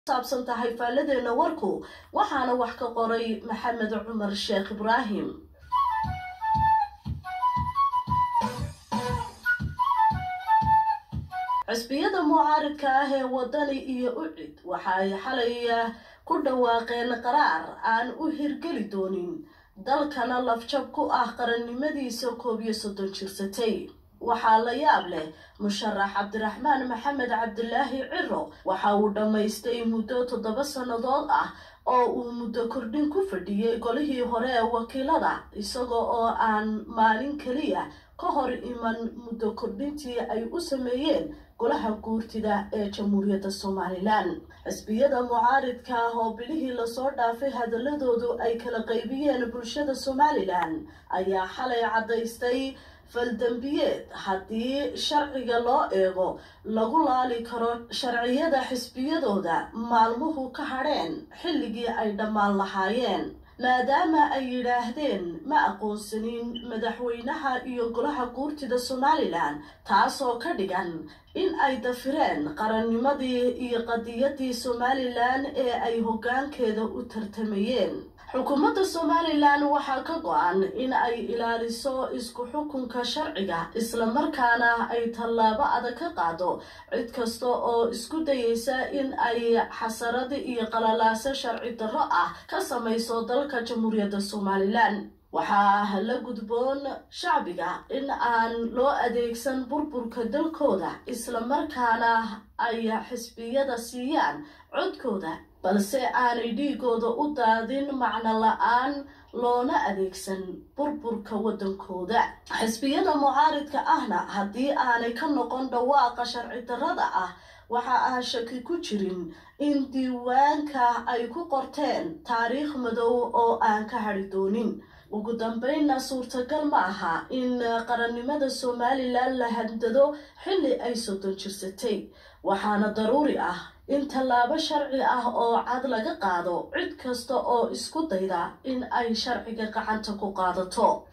saabsan tahay faaladeena warku waxaana wax ka qoray Maxamed Cumar Sheekh Ibraahim. xisbiyada mucaaradka ah ee wadani iyo ucid waxa ay xalay ku dhawaaqeen qaraar aan u hirgeli doonin dalkana lafjab ku ah qarannimadiisa 31 jirsatay. waxaa la yaab leh musharax Cabdiraxmaan Maxamed Cabdilaahi Ciro waxa uu dhamaystay muddo 7 sanadood ah oo uu muddo kordhin ku fadhiyay golihii hore ee wakiilada isagoo oo aan maalin kaliya ka hor iman muddo kordhintii ay u sameeyeen golaha guurtida ee Jamhuuriyadda Soomaaliland. xisbiyada mucaaradka ah oo bilihii la soo dhaafay hadaladoodu ay kala qaybiyeen bulshada Soomaaliland ayaa xalay cadaystay faldambiyeed haddii sharciga loo eego lagu laali karo sharciyada xisbiyadooda maalmuhu ka hadheen xilligii ay dhammaan lahaayeen maadaama ay yidhaahdeen ma aqoonsanin madaxweynaha iyo golaha guurtida Soomaaliland taasoo ka dhigan in ay dafireen qarannimadii iyo qadiyadii Soomaaliland ee ay hoggaankeeda u tartamayeen. xukuumadda Soomaaliland waxaa ka go'an in ay ilaaliso isku xukunka sharciga isla markaana ay tallaabo adag ka qaado cid kasta oo isku dayaysa in ay xasarad iyo qalalaase sharci darro ah ka samayso dalka Jamhuuriyadda Soomaaliland. waxaa la gudboon shacbiga in aan loo adeegsan burburka dalkooda isla markaana ay xisbiyada siiyaan codkooda balse aanay dhiigooda u daadin macno la'aan loona adeegsan burburka wadankooda. xisbiyada mucaaradka ahna haddii aanay ka noqon dhawaaqa sharci darrada ah waxa aan shaki ku jirin in diiwaanka ay ku qorteen taariikh madow oo aan ka hadhi doonin. ugu dambeynna suurtagal ma aha in qarannimada Soomaaliland la handado xilli ay 30 jirsatay. waxaana daruuri ah in tallaabo sharci ah oo cad laga qaado cid kasta oo isku dayda in ay sharciga gacanta ku qaadato.